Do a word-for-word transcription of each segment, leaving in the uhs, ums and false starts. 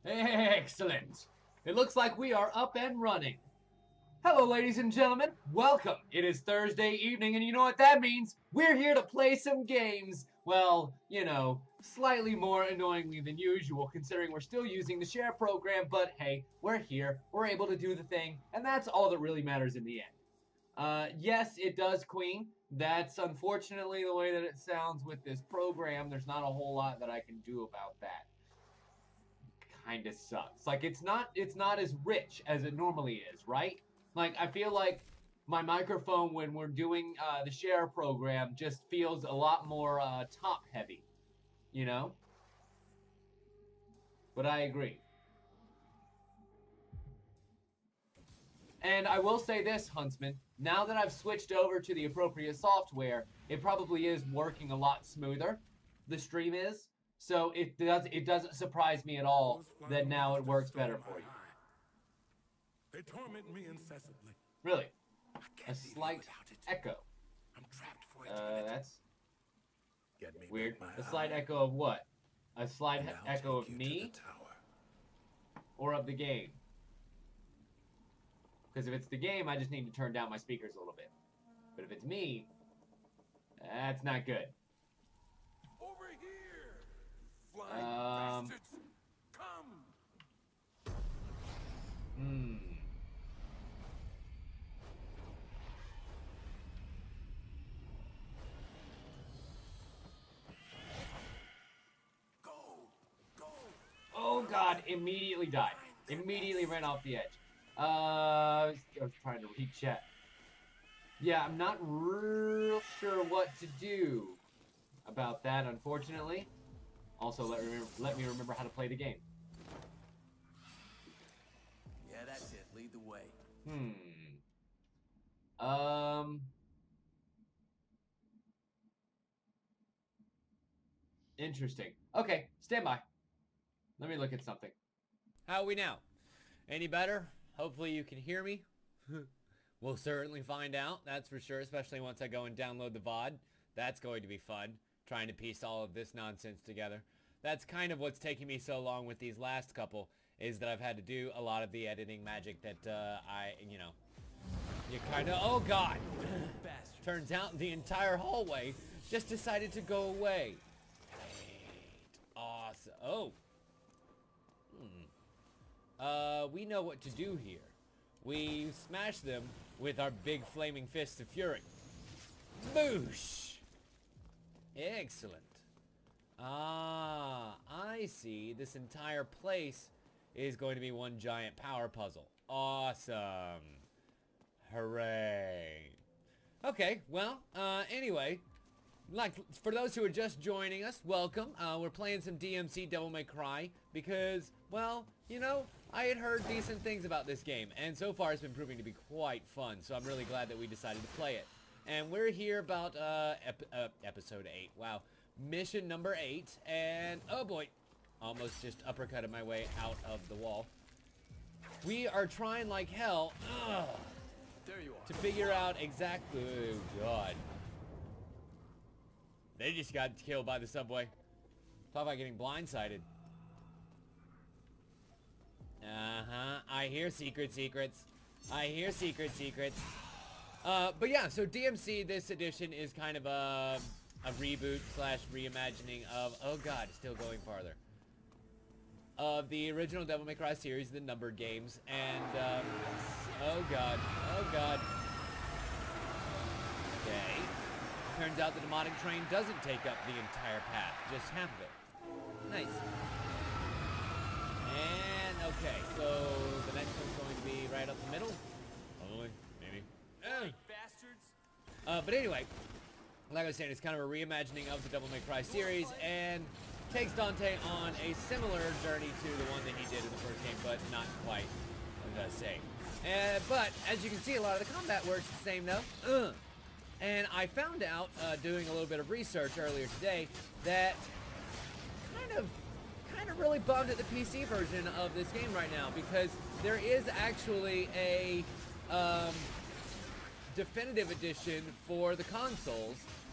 Excellent. It looks like we are up and running. Hello, ladies and gentlemen. Welcome. It is Thursday evening, and you know what that means? We're here to play some games. Well, you know, slightly more annoyingly than usual, considering we're still using the share program, but hey, we're here. We're able to do the thing, and that's all that really matters in the end. Uh, yes, it does, Queen. That's unfortunately the way that it sounds with this program. There's not a whole lot that I can do about that. Kind of sucks. Like, it's not it's not as rich as it normally is, right? Like, I feel like my microphone when we're doing uh, the share program just feels a lot more uh, top heavy, you know? But I agree. And I will say this, Huntsman, now that I've switched over to the appropriate software, it probably is working a lot smoother. The stream is. So it does it doesn't surprise me at all that now it works better for you. They torment me incessantly. Really? A slight echo. I'm trapped for Uh, that's Get me weird. back A my slight eye, echo of what? A slight and he- I'll echo take of you to me the tower. or of the game? Because if it's the game, I just need to turn down my speakers a little bit. But if it's me, that's not good. Over here, flying Um, bastards! Come! Hmm. Go! Go! Oh god, immediately died. Immediately ran off the edge. Uh, I was trying to read chat. Yeah, I'm not real sure what to do about that, unfortunately. Also, let, remember, let me remember how to play the game. Yeah, that's it. Lead the way. Hmm. Um. Interesting. Okay, stand by. Let me look at something. How are we now? Any better? Hopefully you can hear me. We'll certainly find out, that's for sure, especially once I go and download the V O D. That's going to be fun, trying to piece all of this nonsense together. That's kind of what's taking me so long with these last couple, is that I've had to do a lot of the editing magic that uh, I, you know, you kind of, oh god! Turns out the entire hallway just decided to go away. Great. Awesome. Oh. Hmm. Uh, we know what to do here. We smash them with our big flaming fists of fury. Boosh! Excellent. Ah, I see. This entire place is going to be one giant power puzzle. Awesome. Hooray. Okay, well, uh, anyway, like, for those who are just joining us, welcome. Uh, we're playing some D M C Devil May Cry because, well, you know, I had heard decent things about this game, and so far it's been proving to be quite fun, so I'm really glad that we decided to play it. And we're here about, uh, ep uh episode eight, wow. Mission number eight, and, oh boy, almost just uppercutted my way out of the wall. We are trying like hell, ugh, There you are. to figure out exactly, oh god. They just got killed by the subway. Talk about getting blindsided. Uh-huh. I hear secret secrets. I hear secret secrets. Uh, but yeah, so D M C, this edition is kind of a, a reboot slash reimagining of, oh god, still going farther, of the original Devil May Cry series, the numbered games, and, um, oh god, oh god. Okay. Turns out the demonic train doesn't take up the entire path, just half of it. Nice. And, okay, so the next one's going to be right up the middle. Probably, maybe. Eh. Bastards! Uh, but anyway, like I was saying, it's kind of a reimagining of the Devil May Cry series, and takes Dante on a similar journey to the one that he did in the first game, but not quite the same. Uh, but, as you can see, a lot of the combat works the same, though. Ugh. And I found out, uh, doing a little bit of research earlier today, that kind of, kind of really bummed at the P C version of this game right now, because there is actually a um, definitive edition for the consoles,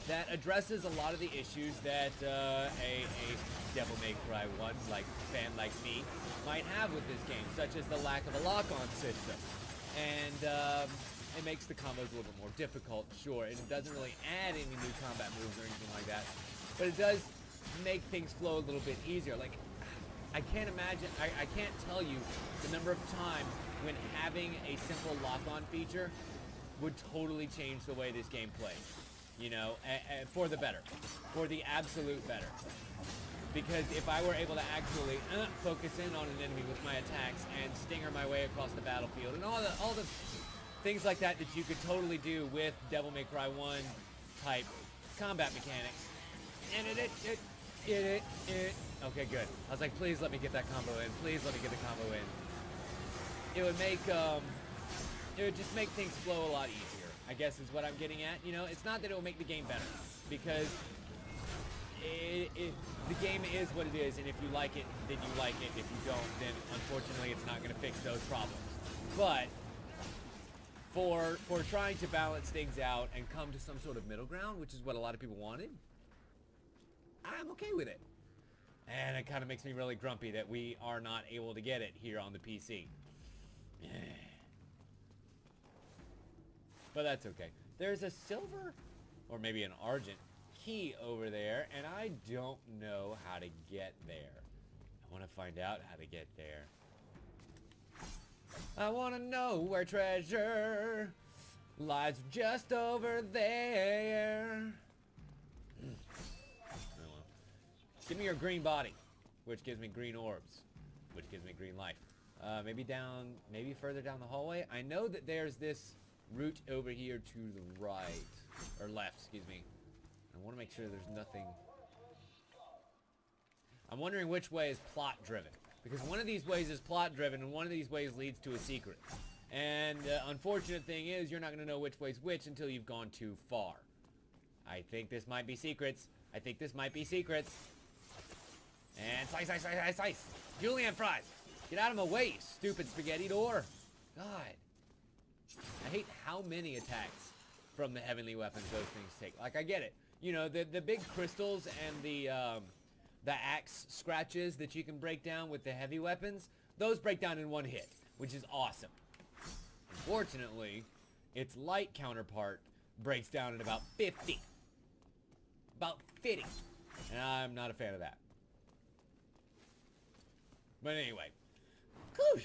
that addresses a lot of the issues that uh, a, a Devil May Cry one like fan like me might have with this game, such as the lack of a lock-on system. And um, it makes the combos a little bit more difficult, sure, and it doesn't really add any new combat moves or anything like that, but it does make things flow a little bit easier. Like, I can't imagine, I, I can't tell you the number of times when having a simple lock-on feature would totally change the way this game plays. You know, a, a, for the better, for the absolute better. Because if I were able to actually uh, focus in on an enemy with my attacks and stinger my way across the battlefield and all the all the things like that that you could totally do with Devil May Cry one type combat mechanics. And it, it, it, it, it, it. Okay, good. I was like, please let me get that combo in. Please let me get the combo in. It would make, um, it would just make things flow a lot easier, I guess is what I'm getting at. You know, it's not that it will make the game better, because it, it, the game is what it is, and if you like it, then you like it. If you don't, then unfortunately it's not going to fix those problems. But for for trying to balance things out and come to some sort of middle ground, which is what a lot of people wanted, I'm okay with it. And it kind of makes me really grumpy that we are not able to get it here on the P C. But that's okay. There's a silver, or maybe an argent, key over there, and I don't know how to get there. I want to find out how to get there. I want to know where treasure lies just over there. Oh, well. Give me your green body, which gives me green orbs, which gives me green life. Uh, maybe down, maybe further down the hallway. I know that there's this route over here to the right, or left, excuse me. I want to make sure there's nothing. I'm wondering which way is plot driven, because one of these ways is plot driven and one of these ways leads to a secret. And uh, unfortunate thing is, you're not going to know which way's which until you've gone too far. I think this might be secrets. I think this might be secrets. And slice, slice, slice, slice, slice. Julienne fries. Get out of my way, you stupid spaghetti door. God. I hate how many attacks from the heavenly weapons those things take. Like, I get it. You know, the, the big crystals and the, um, the axe scratches that you can break down with the heavy weapons, those break down in one hit, which is awesome. Unfortunately, its light counterpart breaks down at about fifty. About fifty. And I'm not a fan of that. But anyway. Whoosh.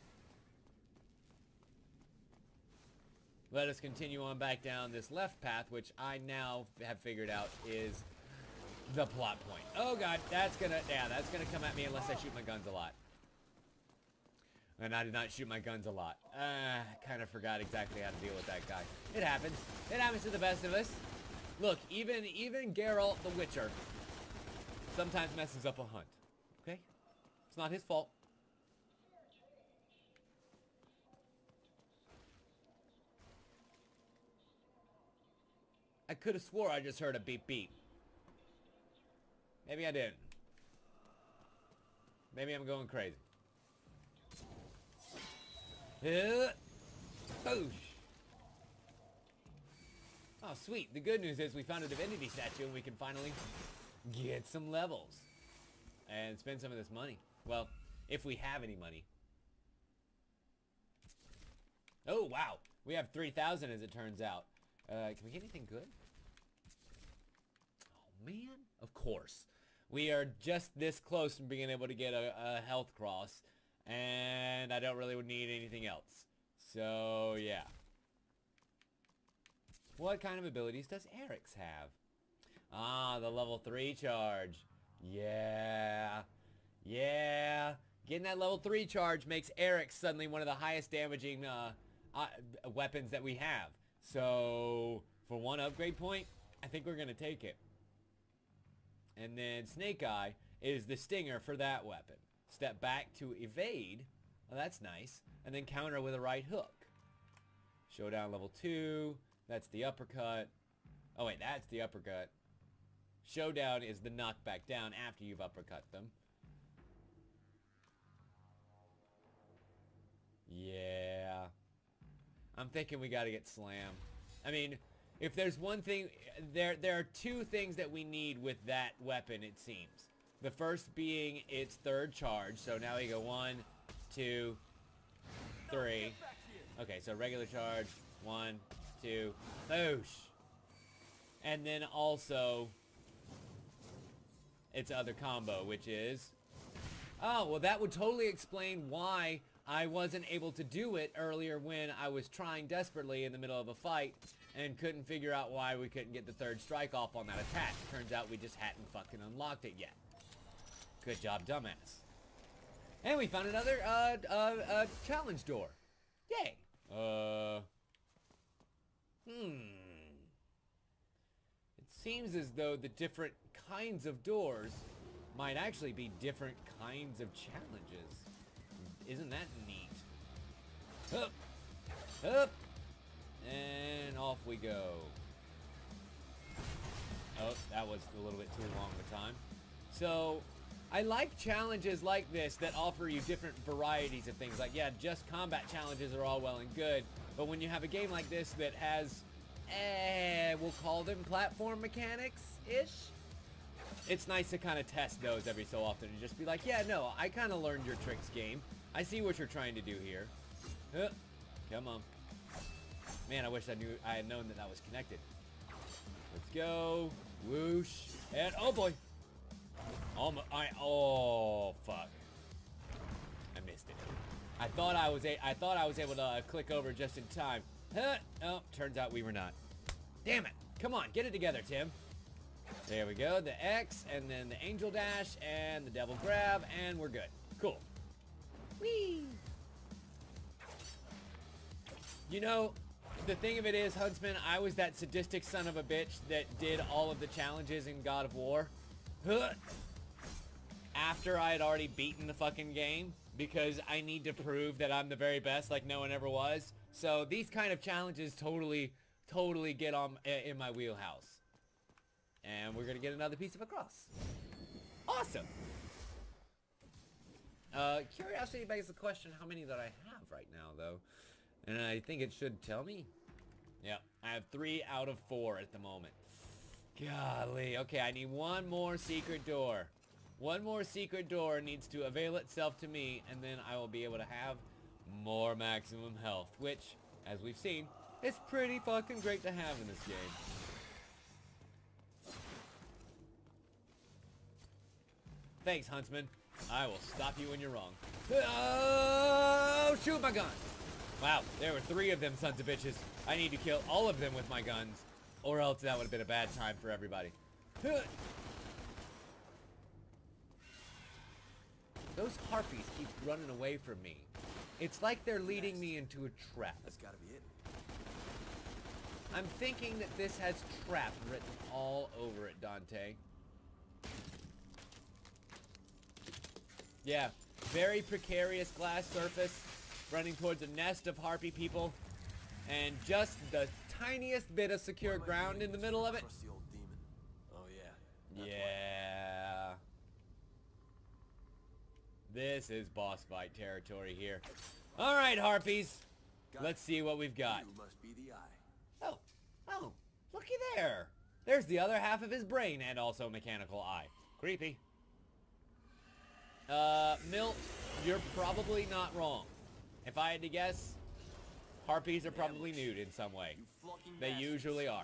Let us continue on back down this left path, which I now have figured out is the plot point. Oh god, that's gonna, yeah, that's gonna come at me unless I shoot my guns a lot. And I did not shoot my guns a lot. Uh, kind of forgot exactly how to deal with that guy. It happens. It happens to the best of us. Look, even, even Geralt the Witcher sometimes messes up a hunt. Okay? It's not his fault. I could have swore I just heard a beep beep. Maybe I didn't. Maybe I'm going crazy. Uh, boosh. Oh, sweet. The good news is we found a divinity statue and we can finally get some levels. And spend some of this money. Well, if we have any money. Oh, wow. We have three thousand as it turns out. Uh, can we get anything good? Oh, man. Of course. We are just this close from being able to get a, a health cross. And I don't really need anything else. So, yeah. What kind of abilities does Eric's have? Ah, the level three charge. Yeah. Yeah. Getting that level three charge makes Eric suddenly one of the highest damaging uh, uh, weapons that we have. So, for one upgrade point, I think we're going to take it. And then Snake Eye is the stinger for that weapon. Step back to evade. Well, that's nice. And then counter with a right hook. Showdown level two. That's the uppercut. Oh, wait, that's the uppercut. Showdown is the knockback down after you've uppercut them. Yeah. I'm thinking we gotta get Slam. I mean, if there's one thing, there there are two things that we need with that weapon, it seems. The first being its third charge. So now we go one, two, three. Okay, so regular charge. One, two, boosh. And then also its other combo, which is... Oh, well that would totally explain why I wasn't able to do it earlier when I was trying desperately in the middle of a fight and couldn't figure out why we couldn't get the third strike off on that attack. Turns out we just hadn't fucking unlocked it yet. Good job, dumbass. And we found another, uh, uh, uh, challenge door. Yay. Uh, hmm. It seems as though the different kinds of doors might actually be different kinds of challenges. Isn't that neat? Up, up, and off we go. Oh, that was a little bit too long of a time. So, I like challenges like this that offer you different varieties of things. Like, yeah, just combat challenges are all well and good, but when you have a game like this that has, eh, we'll call them platform mechanics-ish, it's nice to kind of test those every so often and just be like, yeah, no, I kind of learned your tricks, game. I see what you're trying to do here. Huh, come on. Man, I wish I knew I had known that that was connected. Let's go. Whoosh. And, oh boy. Almost, I, oh, fuck. I missed it. I thought I was a, I thought I was able to uh, click over just in time. Huh, oh, turns out we were not. Damn it. Come on, get it together, Tim. There we go. The X, and then the Angel Dash, and the Devil Grab, and we're good. Cool. Whee! You know, the thing of it is, Huntsman, I was that sadistic son of a bitch that did all of the challenges in God of War. Huh. After I had already beaten the fucking game, because I need to prove that I'm the very best like no one ever was. So these kind of challenges totally, totally get on in my wheelhouse. And we're gonna get another piece of a cross. Awesome. Uh, curiosity begs the question how many that I have right now, though. And I think it should tell me. Yeah, I have three out of four at the moment. Golly. Okay, I need one more secret door. One more secret door needs to avail itself to me, and then I will be able to have more maximum health, which, as we've seen, is pretty fucking great to have in this game. Thanks, Huntsman. I will stop you when you're wrong. Oh, shoot my gun. Wow, there were three of them sons of bitches. I need to kill all of them with my guns, or else that would have been a bad time for everybody. Those harpies keep running away from me. It's like they're leading me into a trap. That's gotta be it. I'm thinking that this has trap written all over it, Dante. Yeah, very precarious glass surface running towards a nest of harpy people, and just the tiniest bit of secure ground in the middle of it. Trust the old demon. Oh yeah. That's Yeah. This is boss fight territory here. All right, harpies. Got Let's see what we've got. You must be the eye. Oh, oh, looky there. There's the other half of his brain and also mechanical eye. Creepy. Uh, Milt, you're probably not wrong. If I had to guess, harpies are probably nude in some way. You flunking They bastards. usually are.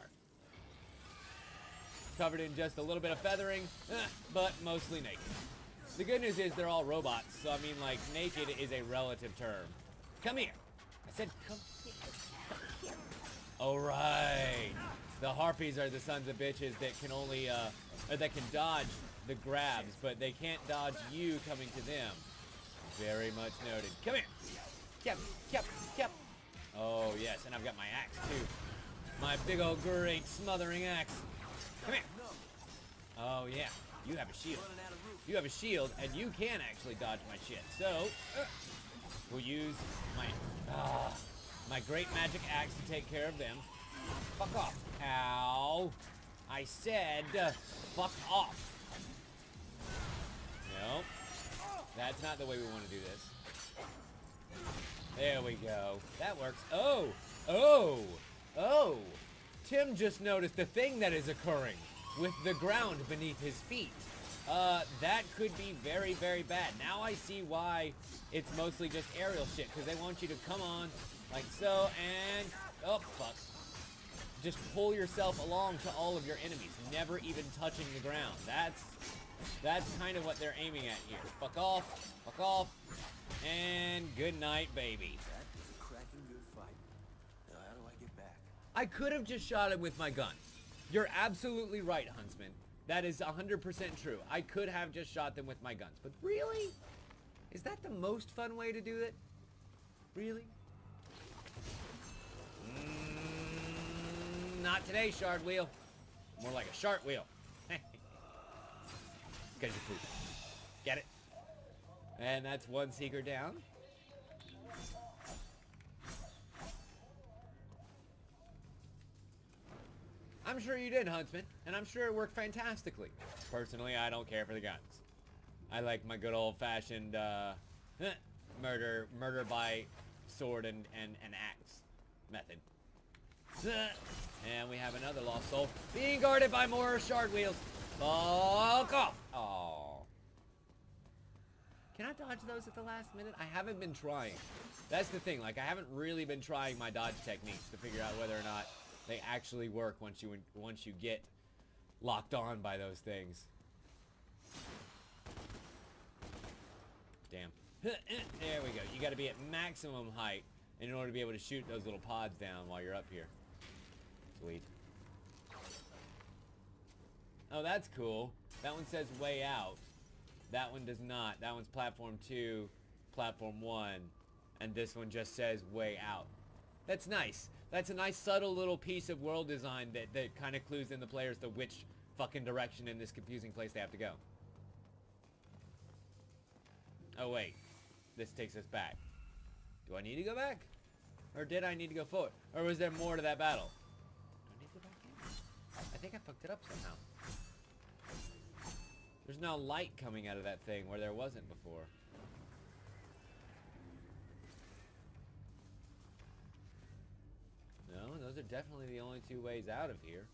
Covered in just a little bit of feathering, eh, but mostly naked. The good news is they're all robots, so I mean, like, naked is a relative term. Come here. I said come here. Come here. All right. The harpies are the sons of bitches that can only, uh, or that can dodge the grabs, but they can't dodge you coming to them. Very much noted. Come here. Yep, yep, yep. Oh, yes, and I've got my axe, too. My big old great smothering axe. Come here. Oh, yeah. You have a shield. You have a shield, and you can actually dodge my shit. So, uh, we'll use my, uh, my great magic axe to take care of them. Fuck off. Ow. I said, uh, fuck off. No. That's not the way we want to do this. There we go. That works. Oh! Oh! Oh! Tim just noticed the thing that is occurring with the ground beneath his feet. Uh, that could be very, very bad. Now I see why it's mostly just aerial shit, because they want you to come on like so, and, oh, fuck. Just pull yourself along to all of your enemies, never even touching the ground. That's, that's kind of what they're aiming at here. Fuck off, fuck off, and good night, baby. That was a cracking good fight. Now, how do I get back? I could have just shot him with my gun. You're absolutely right, Huntsman. That is one hundred percent true. I could have just shot them with my guns. But really? Is that the most fun way to do it? Really? Mm, not today, Shard Wheel. More like a Shart Wheel. Get your food. Get it? And that's one seeker down. I'm sure you did, Huntsman, and I'm sure it worked fantastically. Personally, I don't care for the guns. I like my good old-fashioned uh, murder, murder by sword and, and, and axe method. And we have another lost soul being guarded by more shard wheels. Fuck off! Aww. Can I dodge those at the last minute? I haven't been trying. That's the thing. Like, I haven't really been trying my dodge techniques to figure out whether or not they actually work once you once you get locked on by those things. Damn. There we go. You got to be at maximum height in order to be able to shoot those little pods down while you're up here. Sweet. Oh, that's cool. That one says way out. That one does not. That one's platform two, platform one, and this one just says way out. That's nice. That's a nice subtle little piece of world design that, that kind of clues in the players to which fucking direction in this confusing place they have to go. Oh wait, this takes us back. Do I need to go back? Or did I need to go forward? Or was there more to that battle? Do I need to go back in? I think I fucked it up somehow. There's now light coming out of that thing where there wasn't before. No, those are definitely the only two ways out of here.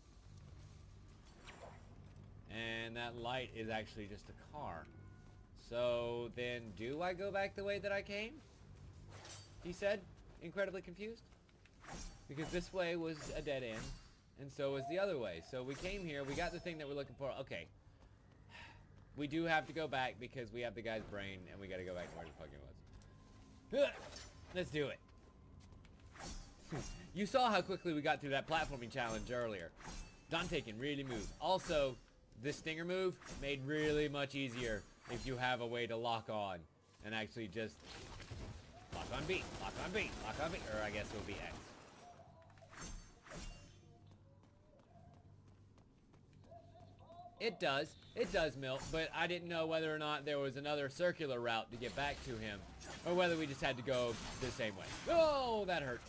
And that light is actually just a car. So then, do I go back the way that I came? He said, incredibly confused. Because this way was a dead end, and so was the other way. So we came here, we got the thing that we're looking for. Okay. We do have to go back because we have the guy's brain, and we gotta go back to where the fucking was. Let's do it. You saw how quickly we got through that platforming challenge earlier. Dante can really move. Also, this stinger move made really much easier if you have a way to lock on and actually just lock on B, lock on B, lock on B, or I guess it would be X. It does. It does, Milt, but I didn't know whether or not there was another circular route to get back to him, or whether we just had to go the same way. Oh, that hurts.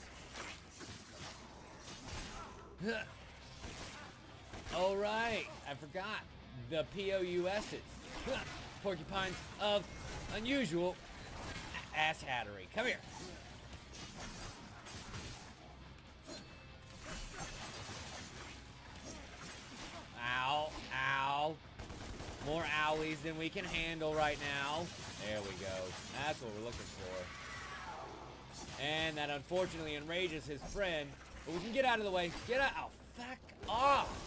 All right, I forgot the P O U S's. Porcupines of unusual ass hattery. Come here. Ow, ow. More owies than we can handle right now. There we go. That's what we're looking for. And that unfortunately enrages his friend. But we can get out of the way. Get out. Oh, fuck off.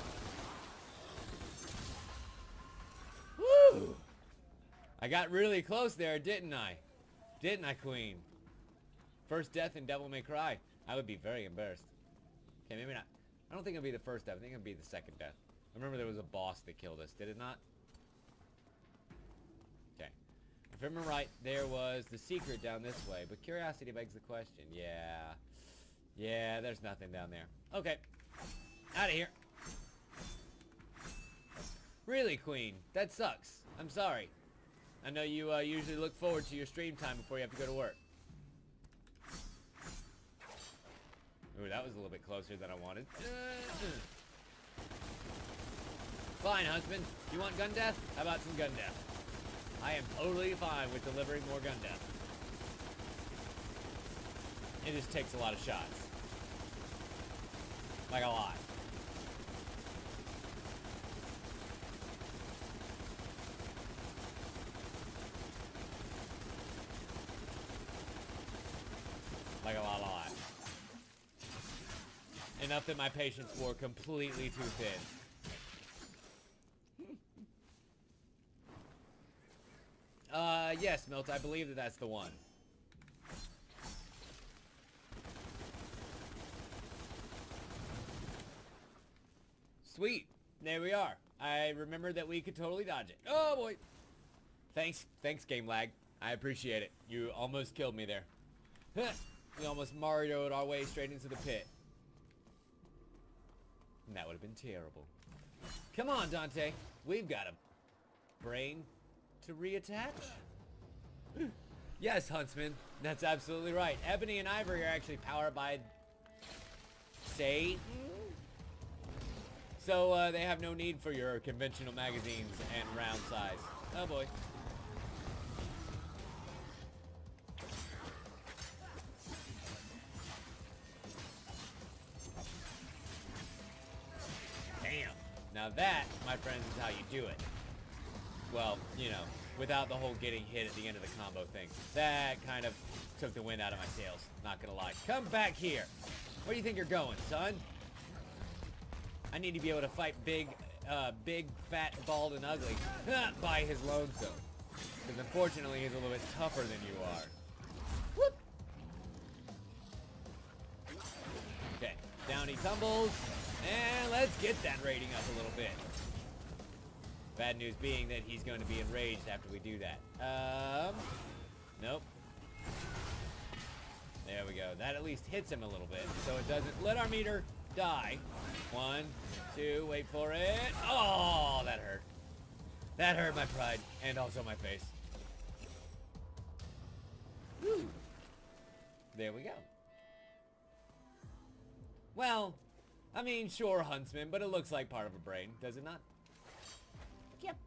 Woo. I got really close there, didn't I? Didn't I, Queen? First death in Devil May Cry. I would be very embarrassed. Okay, maybe not. I don't think it'll be the first death. I think it'll be the second death. I remember there was a boss that killed us. Did it not? Okay. If I remember right, there was the secret down this way. But curiosity begs the question. Yeah. Yeah, there's nothing down there. Okay. Out of here. Really, Queen? That sucks. I'm sorry. I know you uh, usually look forward to your stream time before you have to go to work. Ooh, that was a little bit closer than I wanted. Fine, Huntsman. You want gun death? How about some gun death? I am totally fine with delivering more gun death. It just takes a lot of shots. Like a lot. Like a lot, a lot. Enough that my patience wore completely too thin. Uh, yes, Milt, I believe that that's the one. Sweet. There we are. I remember that we could totally dodge it. Oh, boy. Thanks. Thanks, game lag. I appreciate it. You almost killed me there. We almost Mario'd our way straight into the pit. And that would have been terrible. Come on, Dante. We've got a brain to reattach. Yes, Huntsman. That's absolutely right. Ebony and Ivory are actually powered by Satan. So uh, they have no need for your conventional magazines and round size. Oh boy. Damn. Now that, my friends, is how you do it. Well, you know, without the whole getting hit at the end of the combo thing. That kind of took the wind out of my sails, not gonna lie. Come back here. Where do you think you're going, son? I need to be able to fight big, uh, big, fat, bald, and ugly by his lonesome. Because unfortunately, he's a little bit tougher than you are. Whoop! Okay, down he tumbles. And let's get that rating up a little bit. Bad news being that he's going to be enraged after we do that. Um, nope. There we go. That at least hits him a little bit, so it doesn't let our meter die. One, two, wait for it. Oh, that hurt. That hurt my pride, and also my face. Woo. There we go. Well, I mean, sure, Huntsman, but it looks like part of a brain, does it not? Yep.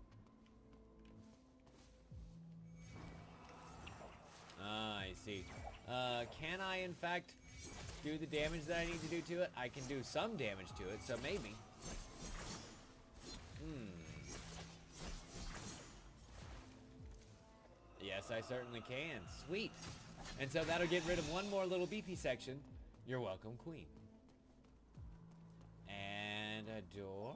Ah, I see. Uh, can I, in fact, do the damage that I need to do to it? I can do some damage to it, so maybe. Hmm. Yes, I certainly can. Sweet. And so that'll get rid of one more little beefy section. You're welcome, Queen. And a door?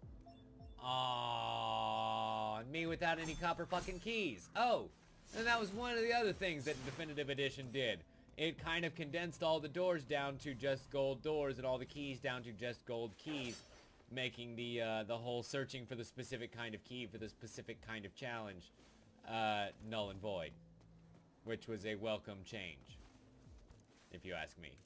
Aww, me without any copper fucking keys. Oh, and that was one of the other things that Definitive Edition did. It kind of condensed all the doors down to just gold doors and all the keys down to just gold keys, making the uh, the whole searching for the specific kind of key for the specific kind of challenge uh, null and void, which was a welcome change, if you ask me.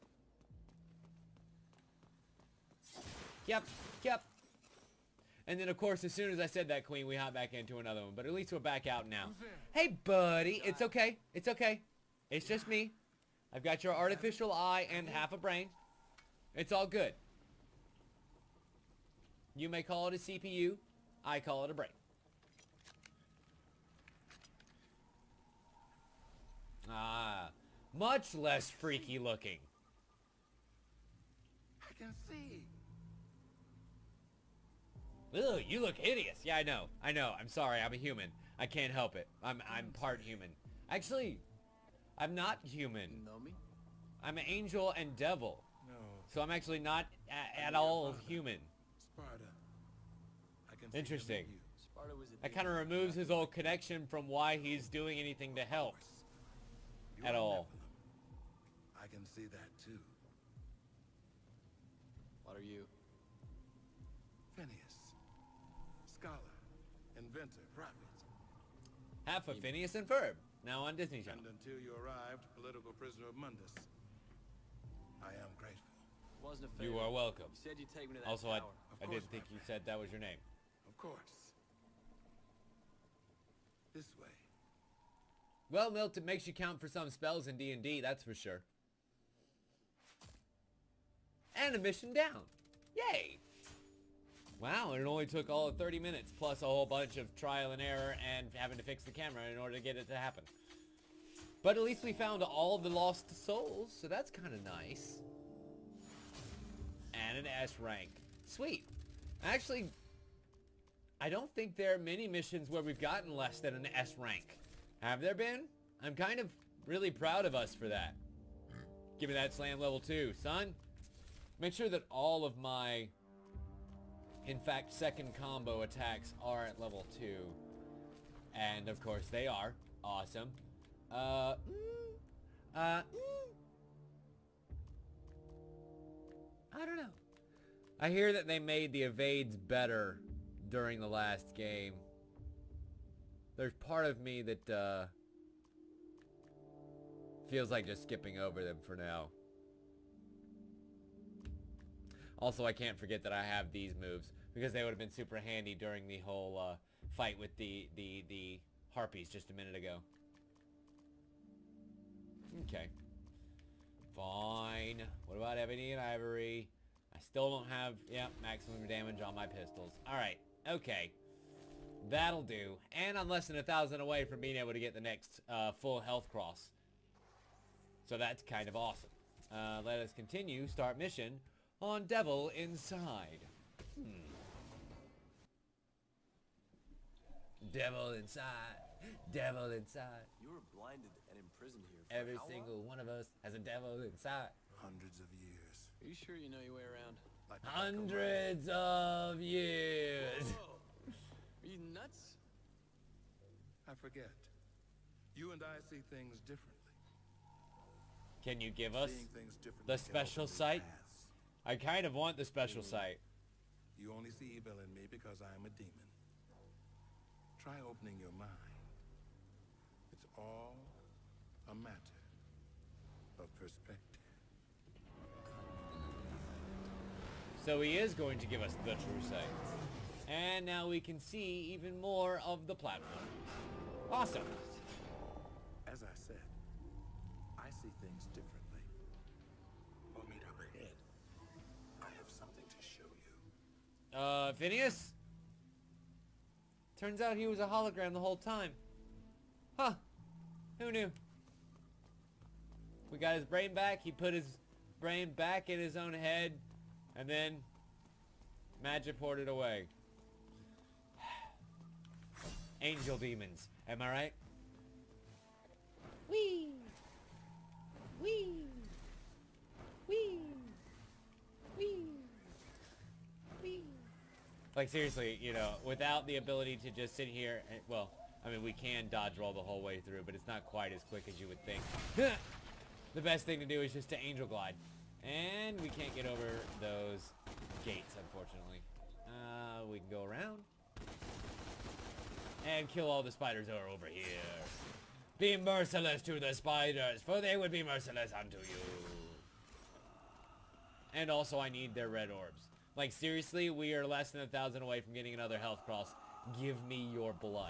Yep, yep. And then, of course, as soon as I said that, Queen, we hop back into another one. But at least we're back out now. Hey, buddy. It's okay. It's okay. It's just me. I've got your artificial eye and half a brain. It's all good. You may call it a C P U. I call it a brain. Ah, much less freaky looking. I can see. Ugh, you look hideous. Yeah, I know. I know. I'm sorry. I'm a human. I can't help it. I'm I'm part human. Actually, I'm not human. You know me? I'm an angel and devil. No. So I'm actually not a at all human. Sparta. I can see Interesting. him in you. Sparta was a That kind of removes his whole connection from why he's doing anything to help You at are all. Nephilim. I can see that too. What are you? Phineas. Scholar. Inventor. Prophet. Half of Phineas and Ferb. Now on Disney Channel. And until you arrived, political prisoner of Mundus. I am grateful. Wasn't a favor. You are welcome. You said you'd take me to that Also, I, tower. Of I course, didn't think my you friend. said that was your name. Of course. This way. Well, Milt, it makes you count for some spells in D and D, that's for sure. And a mission down. Yay! Wow, and it only took all of thirty minutes, plus a whole bunch of trial and error and having to fix the camera in order to get it to happen. But at least we found all the lost souls, so that's kind of nice. And an S rank. Sweet. Actually, I don't think there are many missions where we've gotten less than an S rank. Have there been? I'm kind of really proud of us for that. Give me that slam level two, son. Make sure that all of my, in fact, second combo attacks are at level two. And, of course, they are. Awesome. Uh, mm, uh, mm. I don't know. I hear that they made the evades better during the last game. There's part of me that, uh, feels like just skipping over them for now. Also, I can't forget that I have these moves because they would have been super handy during the whole uh, fight with the, the, the harpies just a minute ago. Okay. Fine. What about ebony and ivory? I still don't have, yeah, maximum damage on my pistols. Alright. Okay. That'll do. And I'm less than a thousand away from being able to get the next uh, full health cross. So that's kind of awesome. Uh, let us continue. Start mission on Devil Inside. Hmm. Devil inside. Devil inside. You were blinded and imprisoned here for Every how single long? one of us has a devil inside. Hundreds of years. Are you sure you know your way around? Like the back of my- Hundreds of years. Whoa. Are you nuts? I forget. You and I see things differently. Can you give us Seeing things differently the can special open new sight? paths. I kind of want the special sight. You only see evil in me because I am a demon. Try opening your mind. It's all a matter of perspective. So he is going to give us the true sight. And now we can see even more of the platform. Awesome. As I said, I see things differently. We'll meet up ahead. I have something to show you. Uh, Phineas? Turns out he was a hologram the whole time. Huh. Who knew? We got his brain back. He put his brain back in his own head. And then magic poured it away. Angel demons. Am I right? Wee. Wee. Wee. Wee. Wee. Like seriously, you know, without the ability to just sit here and, well, I mean, we can dodge roll the whole way through, but it's not quite as quick as you would think. The best thing to do is just to angel glide. And we can't get over those gates, unfortunately. Uh, we can go around. And kill all the spiders that are over here. Be merciless to the spiders, for they would be merciless unto you. And also, I need their red orbs. Like, seriously, we are less than a thousand away from getting another health cross. Give me your blood.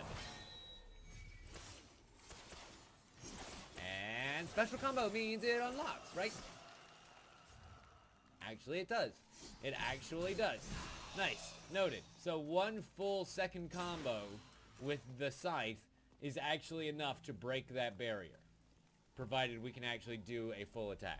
And special combo means it unlocks, right? Actually, it does. It actually does. Nice. Noted. So one full second combo with the scythe is actually enough to break that barrier. Provided we can actually do a full attack.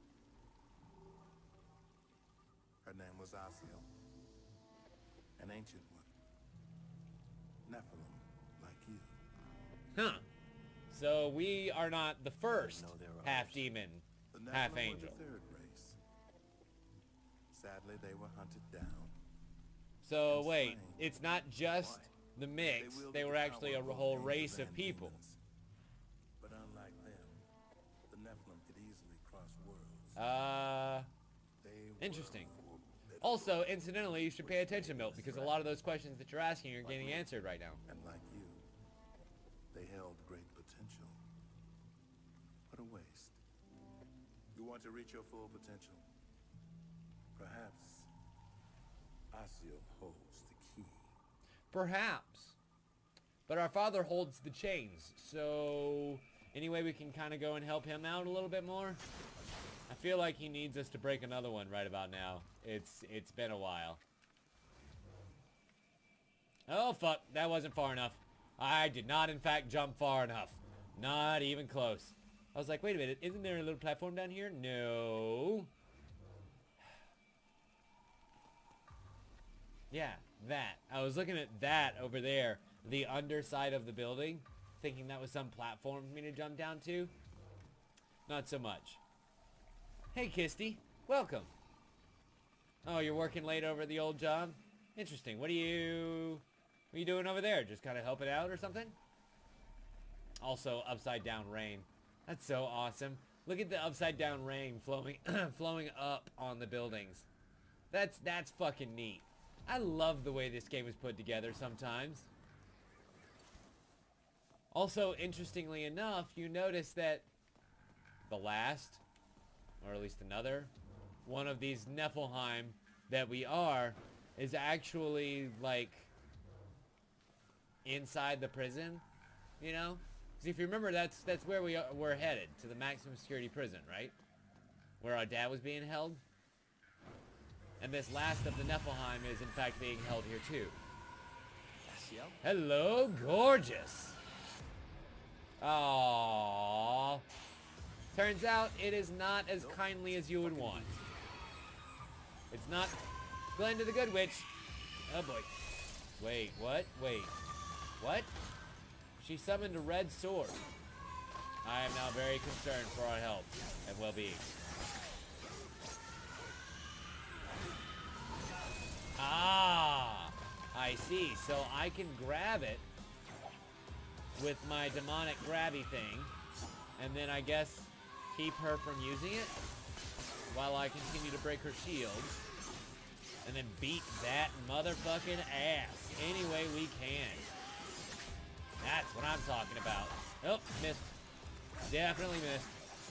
Her name was Asiel, an ancient one. Nephilim, like you. Huh. So we are not the first know there are half others. demon, The Nephilim half were angel. the third race. Sadly, they were hunted down. So and wait, slain. it's not just the mix. wielded They the were actually a power of whole angels race of and people. demons. But unlike them, the Nephilim could easily cross worlds. Uh, They were interesting. formidable. Also, incidentally, you should pay attention, Milt, because a lot of those questions that you're asking are getting answered right now. And like you, they held great potential. What a waste. You want to reach your full potential? Perhaps Asiel holds the key. Perhaps. But our father holds the chains, so any way we can kind of go and help him out a little bit more? I feel like he needs us to break another one right about now. It's it's been a while. Oh fuck, that wasn't far enough. I did not in fact jump far enough. Not even close. I was like, wait a minute, isn't there a little platform down here? No. Yeah, that. I was looking at that over there, the underside of the building, thinking that was some platform for me to jump down to. Not so much. Hey, Kisty. Welcome. Oh, you're working late over at the old job? Interesting. What are you... What are you doing over there? Just kind of helping out or something? Also, upside down rain. That's so awesome. Look at the upside down rain flowing flowing up on the buildings. That's that's fucking neat. I love the way this game is put together sometimes. Also, interestingly enough, you notice that the last, or at least another, one of these Niflheim that we are, is actually, like, inside the prison, you know? Because if you remember, that's that's where we are, we're headed, to the maximum security prison, right? Where our dad was being held. And this last of the Niflheim is, in fact, being held here, too. Hello, gorgeous! Aww. Turns out it is not as kindly as you would want. It's not Glenda the Good Witch. Oh boy. Wait, what? Wait. What? She summoned a red sword. I am now very concerned for our health and well-being. Ah! I see. So I can grab it with my demonic grabby thing, and then I guess keep her from using it while I continue to break her shields, and then beat that motherfucking ass any way we can. That's what I'm talking about. Oh, missed. Definitely missed.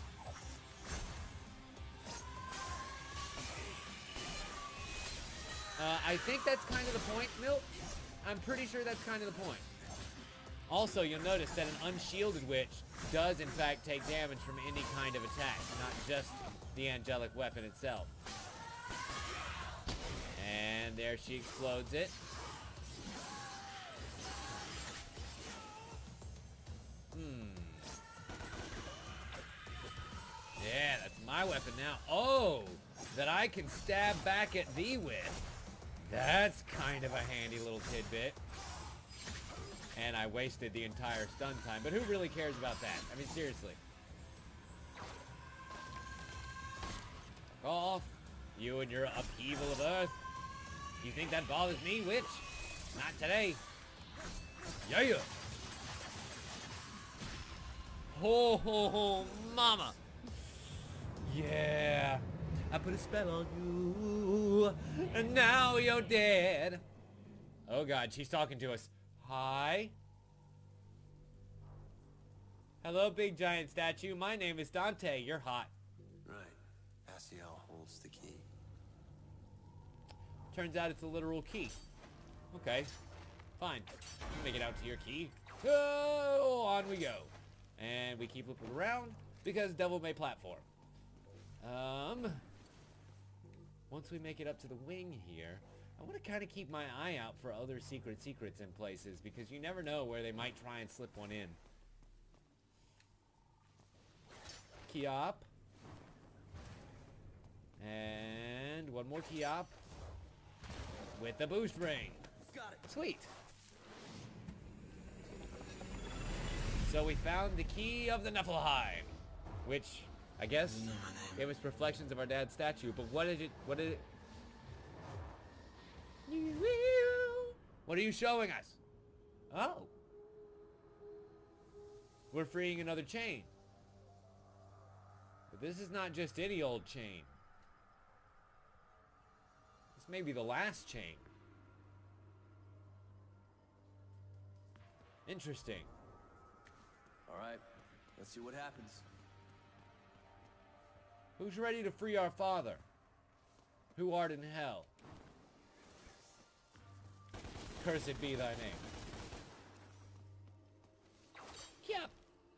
Uh, I think that's kind of the point, Milt. I'm pretty sure that's kind of the point. Also, you'll notice that an unshielded witch does, in fact, take damage from any kind of attack, not just the angelic weapon itself. And there she explodes it. Hmm. Yeah, that's my weapon now. Oh, that I can stab back at thee with. That's kind of a handy little tidbit. And I wasted the entire stun time. But who really cares about that? I mean, seriously. Go off. You and your upheaval of Earth. You think that bothers me, witch? Not today. Yeah. Ho, ho, ho, mama. Yeah. I put a spell on you. And now you're dead. Oh, God. She's talking to us. Hi. Hello, big giant statue. My name is Dante. You're hot. Right. Asiel holds the key. Turns out it's a literal key. Okay. Fine. Make it out to your key. Oh, on we go. And we keep looking around because Devil May platform. Um. Once we make it up to the wing here, I want to kind of keep my eye out for other secret secrets in places because you never know where they might try and slip one in. Key up. And one more key up. With the boost ring. Got it. Sweet. So we found the key of the Niflheim, which I guess it was reflections of our dad's statue. But what did it? What did it? What are you showing us? Oh. We're freeing another chain. But this is not just any old chain. This may be the last chain. Interesting. All right. Let's see what happens. Who's ready to free our father? Who art in hell? Cursed be thy name. Yep.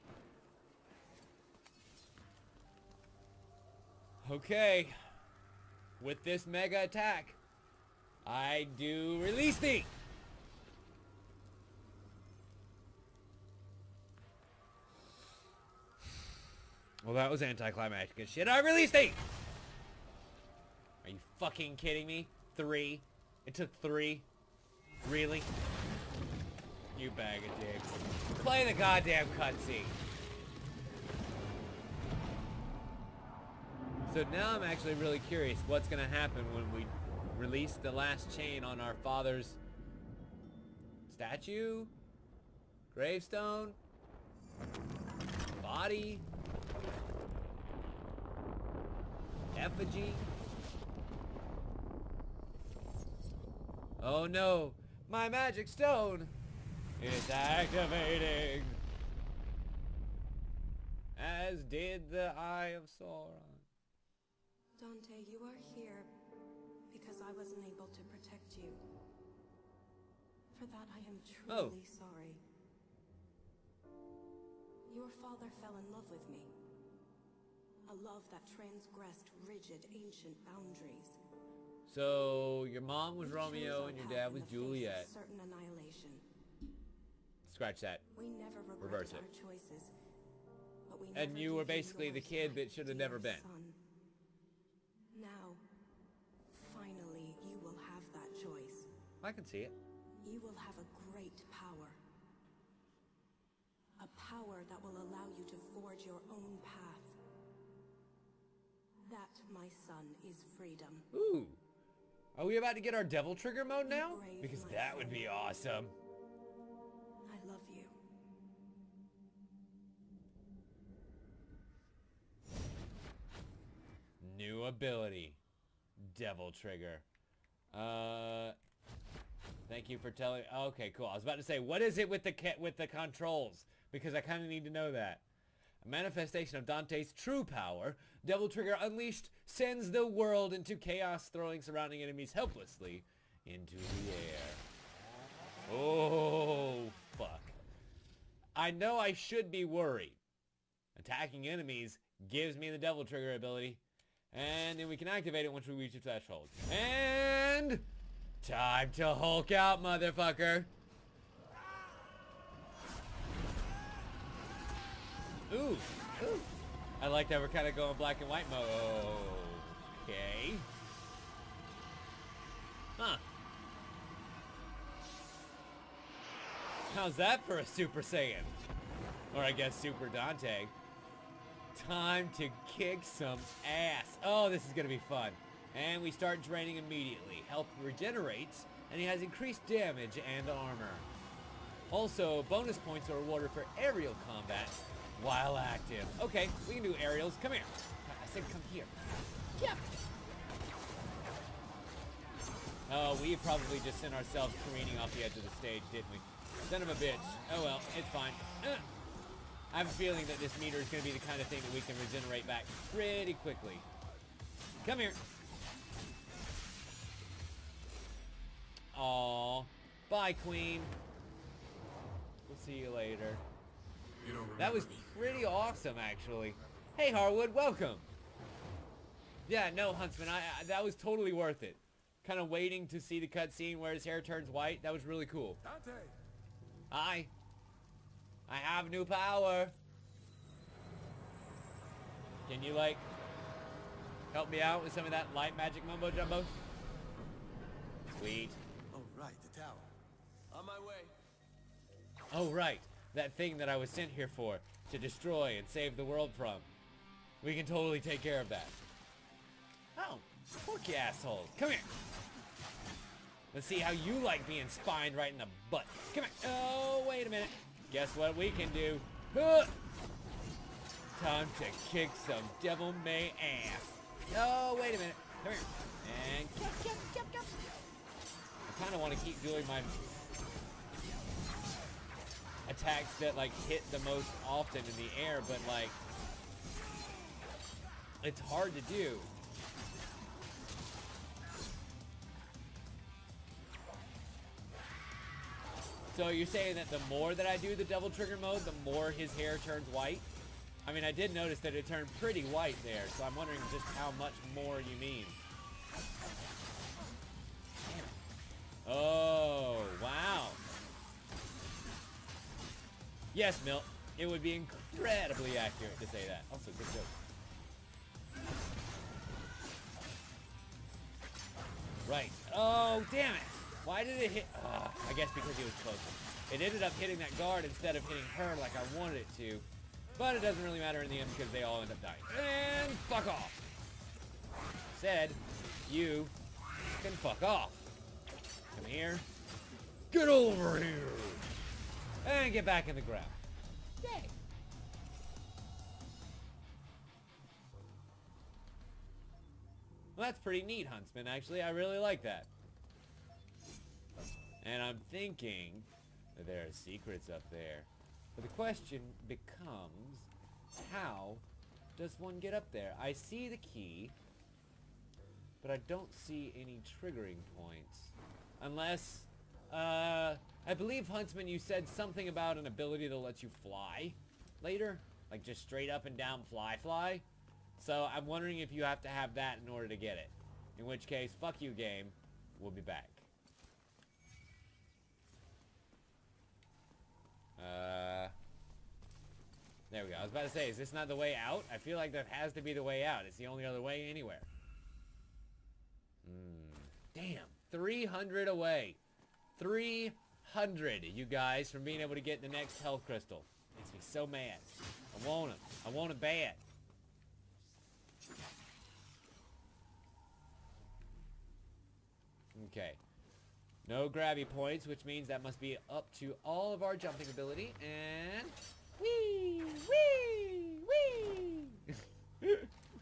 Okay. With this mega attack, I do release thee. Well, that was anticlimactic as shit. I released thee. Are you fucking kidding me? Three. It took three. Really? You bag of dicks. Play the goddamn cutscene. So now I'm actually really curious what's going to happen when we release the last chain on our father's statue, gravestone, body, effigy. Oh no, my magic stone is activating, as did the Eye of Sauron. Dante, you are here because I wasn't able to protect you. For that I am truly Oh. sorry. Your father fell in love with me. A love that transgressed rigid ancient boundaries. So your mom was We Romeo chose and your our dad path was in the face of Juliet. certain annihilation. Scratch that. We never Reverse regretted it. our choices. But we And never you were gave basically the yours, kid my that should have dear never been. son. Now, finally, you will have that choice. I can see it. You will have a great power. A power that will allow you to forge your own path. That, my son, is freedom. Ooh. Are we about to get our devil trigger mode now? brave, Because my that son. would be awesome. I love you. New ability. Devil trigger. Uh... Thank you for telling... Okay, cool. I was about to say, what is it with the ca with the controls? Because I kind of need to know that. A manifestation of Dante's true power, Devil Trigger Unleashed sends the world into chaos, throwing surrounding enemies helplessly into the air. Oh, fuck. I know I should be worried. Attacking enemies gives me the Devil Trigger ability, and then we can activate it once we reach a threshold. And... time to Hulk out, motherfucker. Ooh, ooh. I like that we're kind of going black and white mode. Okay. Huh. How's that for a Super Saiyan? Or I guess Super Dante. Time to kick some ass. Oh, this is going to be fun. And we start draining immediately. Health regenerates, and he has increased damage and armor. Also, bonus points are awarded for aerial combat while active. Okay, we can do aerials. Come here. I said come here. Yep. Oh, we probably just sent ourselves careening off the edge of the stage, didn't we? Son of a bitch. Oh well, it's fine. Uh, I have a feeling that this meter is going to be the kind of thing that we can regenerate back pretty quickly. Come here. Aww. Bye, Queen. We'll see you later. You don't remember That was me. pretty awesome, actually. Hey, Harwood, welcome. Yeah, no, Huntsman, I, I that was totally worth it. Kind of waiting to see the cutscene where his hair turns white. That was really cool. Dante! Hi. I have new power. Can you, like, help me out with some of that light magic mumbo jumbo? Sweet. Oh, right, the tower. On my way. Oh, right. That thing that I was sent here for, to destroy and save the world from. We can totally take care of that. Oh, fuck you assholes. Come here. Let's see how you like being spined right in the butt. Come here. Oh, wait a minute. Guess what we can do? Huh. Time to kick some Devil May ass. Oh, wait a minute. Come here. And jump, jump, jump, jump. I kind of want to keep doing my attacks that like hit the most often in the air, but like it's hard to do. So you're saying that the more that I do the Devil Trigger mode, the more his hair turns white? I mean, I did notice that it turned pretty white there, so I'm wondering just how much more you mean. Oh, wow. Yes, Milt. It would be incredibly accurate to say that. Also, good joke. Right. Oh, damn it. Why did it hit? Uh, I guess because he was closer. It ended up hitting that guard instead of hitting her like I wanted it to. But it doesn't really matter in the end because they all end up dying. And fuck off. said, you can fuck off. Come here. Get over here. And get back in the ground. Yay. Well, that's pretty neat, Huntsman, actually. I really like that. And I'm thinking that there are secrets up there. But the question becomes, how does one get up there? I see the key, but I don't see any triggering points. Unless, uh, I believe, Huntsman, you said something about an ability that lets you fly later? Like just straight up and down fly fly? So I'm wondering if you have to have that in order to get it. In which case, fuck you, game. We'll be back. Uh, there we go. I was about to say, is this not the way out? I feel like that has to be the way out. It's the only other way anywhere. Hmm. Damn. three hundred away. three hundred, you guys, from being able to get the next health crystal. Makes me so mad. I want it. I want it bad. Okay. No grabby points, which means that must be up to all of our jumping ability. And... Whee! Whee! Whee!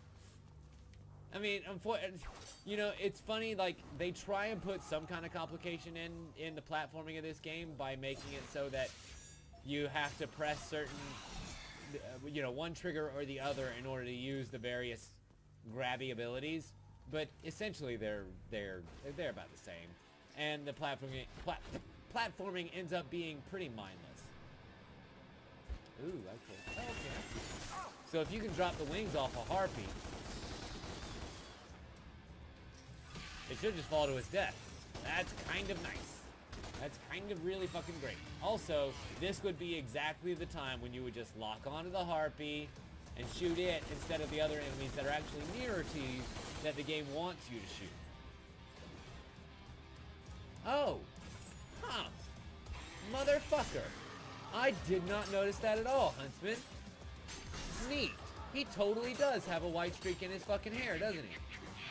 I mean, unfortunately, you know, it's funny, like, they try and put some kind of complication in, in the platforming of this game by making it so that you have to press certain, uh, you know, one trigger or the other in order to use the various grabby abilities. But essentially, they're, they're, they're about the same. And the platforming, plat platforming ends up being pretty mindless. Ooh, okay. Oh, okay. So if you can drop the wings off a harpy, it should just fall to its death. That's kind of nice. That's kind of really fucking great. Also, this would be exactly the time when you would just lock onto the harpy and shoot it instead of the other enemies that are actually nearer to you that the game wants you to shoot. Oh. Huh. Motherfucker. I did not notice that at all, Huntsman. Neat. He totally does have a white streak in his fucking hair, doesn't he?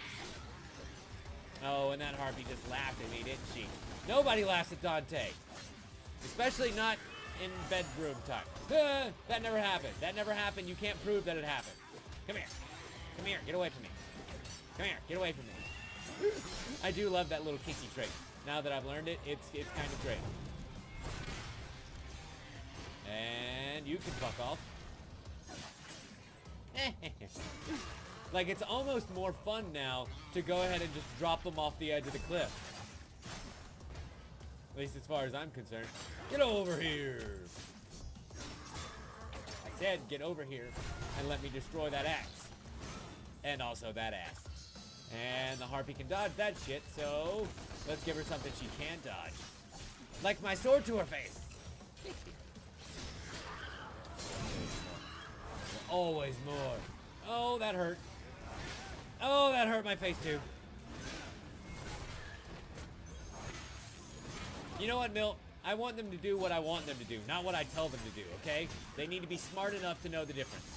Oh, and that harpy just laughed at me, didn't she? Nobody laughs at Dante. Especially not in bedroom time. Ah, that never happened. That never happened. You can't prove that it happened. Come here. Come here. Get away from me. Come here. Get away from me. I do love that little kinky trait. Now that I've learned it, it's, it's kind of great. And you can fuck off. Like, it's almost more fun now to go ahead and just drop them off the edge of the cliff. At least as far as I'm concerned. Get over here! I said get over here and let me destroy that axe. And also that ass. And the harpy can dodge that shit, so let's give her something she can't dodge. Like my sword to her face! Always more. Oh, that hurt. Oh, that hurt my face too. You know what, Milt? I want them to do what I want them to do, not what I tell them to do, okay? They need to be smart enough to know the difference.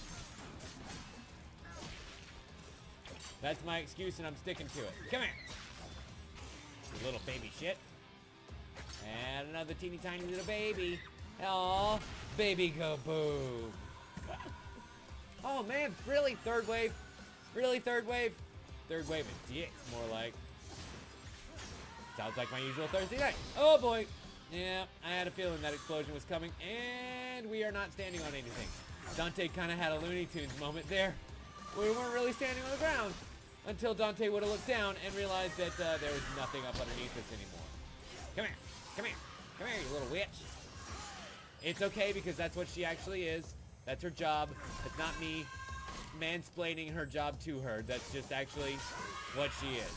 That's my excuse and I'm sticking to it. Come here. You little baby shit. And another teeny tiny little baby. Aw, baby go boom. Oh man, really? Third wave? Really, third wave? Third wave is dicks, more like. Sounds like my usual Thursday night. Oh boy. Yeah, I had a feeling that explosion was coming, and we are not standing on anything. Dante kind of had a Looney Tunes moment there. We weren't really standing on the ground until Dante would have looked down and realized that uh, there was nothing up underneath us anymore. Come here. Come here. Come here, you little witch. It's okay because that's what she actually is. That's her job. It's not me mansplaining her job to her. That's just actually what she is.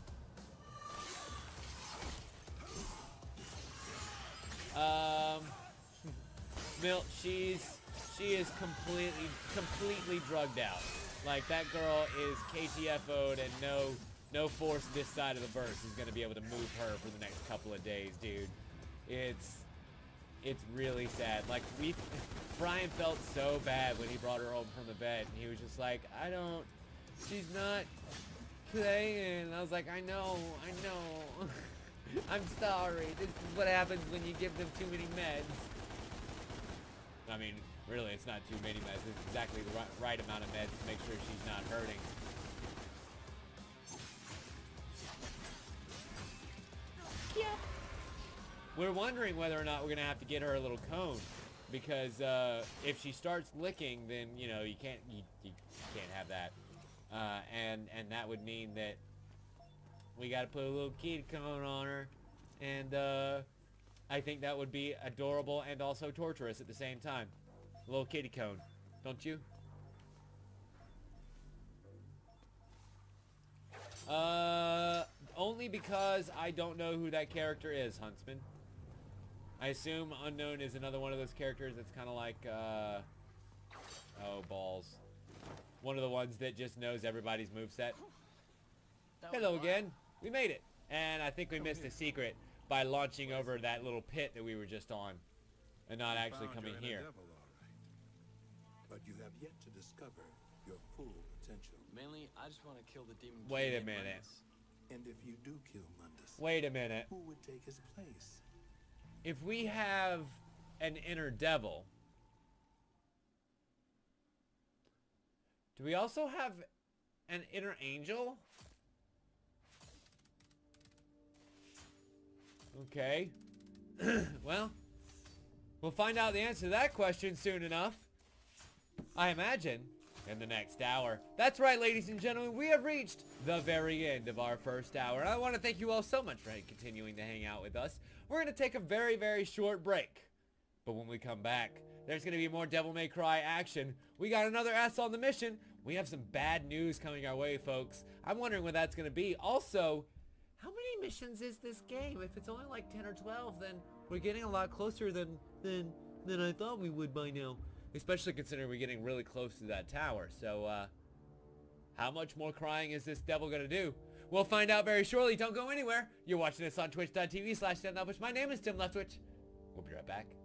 Um, Milt, she's she is completely completely drugged out. Like that girl is K T F O'd and no no force this side of the verse is gonna be able to move her for the next couple of days, dude. It's it's really sad. Like we, Brian felt so bad when he brought her home from the bed, and he was just like, I don't. She's not. play, and I was like, I know, I know. I'm sorry. This is what happens when you give them too many meds. I mean, really, it's not too many meds. It's exactly the right, right amount of meds to make sure she's not hurting. Yeah. We're wondering whether or not we're gonna have to get her a little cone, because uh, if she starts licking, then you know you can't you, you can't have that, uh, and and that would mean that we got to put a little kitty cone on her, and uh, I think that would be adorable and also torturous at the same time. A little kitty cone, don't you? Uh, only because I don't know who that character is, Huntsman. I assume Unknown is another one of those characters that's kind of like, uh, oh, balls. One of the ones that just knows everybody's moveset. Hello again. We made it. And I think we missed a secret by launching over that little pit that we were just on and not actually coming here. Devil, all right. But you have yet to discover your full potential. Mainly, I just want to kill the demon. Wait a king minute. Mundus. And if you do kill Mundus, Wait a minute. who would take his place? If we have an inner devil, do we also have an inner angel? Okay. Well, we'll find out the answer to that question soon enough. I imagine in the next hour. That's right, ladies and gentlemen, we have reached the very end of our first hour. And I want to thank you all so much for continuing to hang out with us. We're going to take a very, very short break. But when we come back, there's going to be more Devil May Cry action. We got another ass on the mission. We have some bad news coming our way, folks. I'm wondering what that's going to be. Also, how many missions is this game? If it's only like ten or twelve, then we're getting a lot closer than, than, than I thought we would by now. Especially considering we're getting really close to that tower. So, uh, how much more crying is this devil going to do? We'll find out very shortly. Don't go anywhere. You're watching this on twitch dot t v slash Leftwich. My name is Tim Leftwich. We'll be right back.